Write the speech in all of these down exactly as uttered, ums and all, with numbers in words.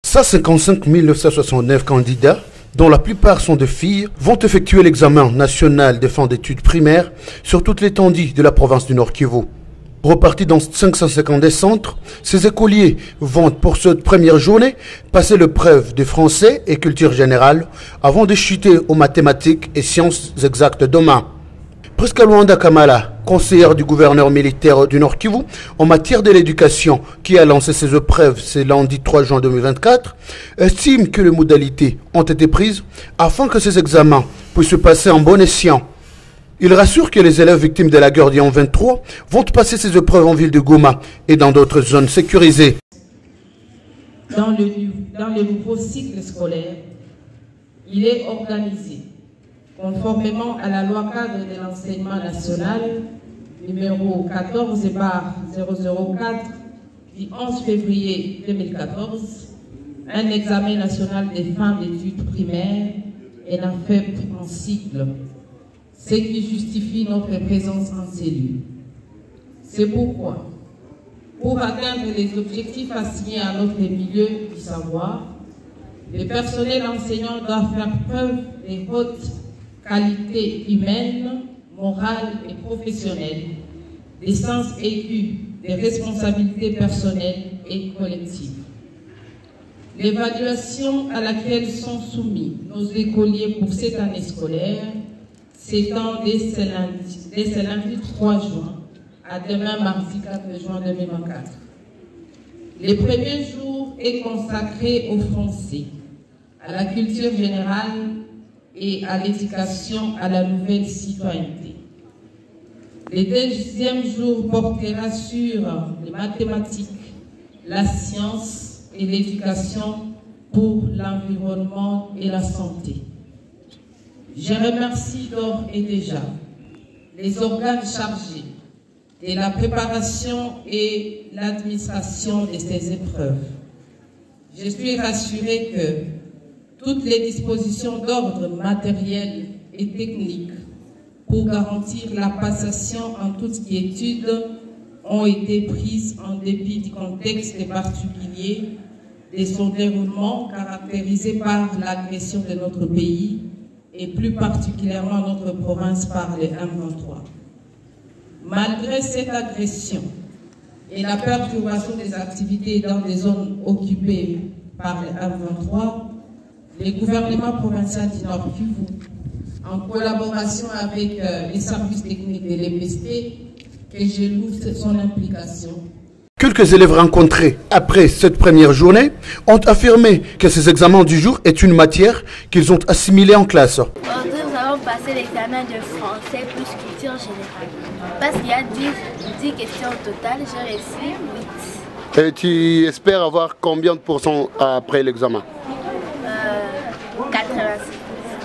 cent cinquante-cinq mille neuf cent soixante-neuf candidats, dont la plupart sont de filles, vont effectuer l'examen national de fin d'études primaires sur toute l'étendue de la province du Nord-Kivu. Repartis dans cinq cent cinquante centres, ces écoliers vont pour cette première journée passer l'épreuve de français et culture générale avant de chuter aux mathématiques et sciences exactes demain. Presque Luanda Kamala, conseillère du gouverneur militaire du Nord-Kivu en matière de l'éducation, qui a lancé ses épreuves ce lundi trois juin deux mille vingt-quatre, estime que les modalités ont été prises afin que ces examens puissent se passer en bon escient. Il rassure que les élèves victimes de la guerre du vingt-trois vont passer ces épreuves en ville de Goma et dans d'autres zones sécurisées. Dans le, dans le nouveau cycle scolaire, il est organisé conformément à la loi cadre de l'enseignement national numéro quatorze barre zéro zéro quatre du onze février deux mille quatorze, un examen national des fins d'études primaires et un F E P en cycle, ce qui justifie notre présence en cellule. C'est pourquoi, pour atteindre les objectifs assignés à notre milieu du savoir, le personnel enseignant doit faire preuve des hautes qualités humaines, morales et professionnelles, des sens aigus, des responsabilités personnelles et collectives. L'évaluation à laquelle sont soumis nos écoliers pour cette année scolaire s'étend dès ce lundi, dès ce lundi trois juin à demain mardi quatre juin deux mille vingt-quatre. Le premier jour est consacré au français, à la culture générale et à l'éducation à la nouvelle citoyenneté. Le deuxième jour portera sur les mathématiques, la science et l'éducation pour l'environnement et la santé. Je remercie d'ores et déjà les organes chargés de la préparation et l'administration de ces épreuves. Je suis rassurée que toutes les dispositions d'ordre matériel et technique pour garantir la passation en toute quiétude ont été prises en dépit du contexte particulier de son déroulement caractérisé par l'agression de notre pays et plus particulièrement notre province par les M vingt-trois. Malgré cette agression et la perturbation des activités dans des zones occupées par les M vingt-trois, le gouvernement provincial du Nord-Kivu, en collaboration avec euh, les services techniques de l'E P S T, que je loue son implication. Quelques élèves rencontrés après cette première journée ont affirmé que ces examens du jour est une matière qu'ils ont assimilée en classe. Aujourd'hui, nous allons passer l'examen de français plus culture générale. Parce qu'il y a dix questions au total, j'ai réussi huit. Et tu espères avoir combien de pourcents après l'examen? quatre-vingt-six.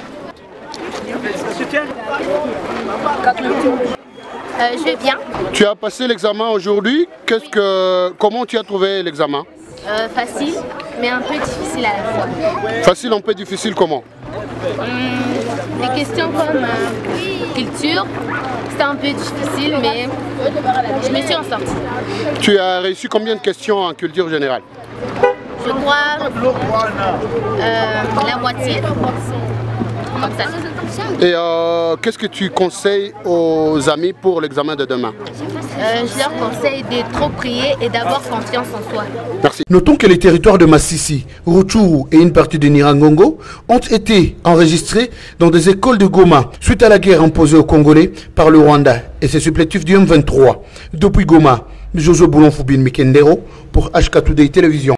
Euh, je vais bien. Tu as passé l'examen aujourd'hui. Qu'est-ce que, comment tu as trouvé l'examen? euh, Facile, mais un peu difficile à la fois. Facile, un peu difficile, comment? Hum, des questions comme euh, culture, c'était un peu difficile, mais je me suis en sortie. Tu as réussi combien de questions en culture générale? Je crois euh, la moitié. Comme ça. Et euh, qu'est-ce que tu conseilles aux amis pour l'examen de demain? euh, Je leur conseille de trop prier et d'avoir confiance en soi. Merci. Notons que les territoires de Massissi, Rutshuru et une partie de Nirangongo ont été enregistrés dans des écoles de Goma suite à la guerre imposée aux Congolais par le Rwanda et ses supplétifs du M vingt-trois. Depuis Goma, Jojo Boulonfoubine Mikendero pour H K Today Télévision.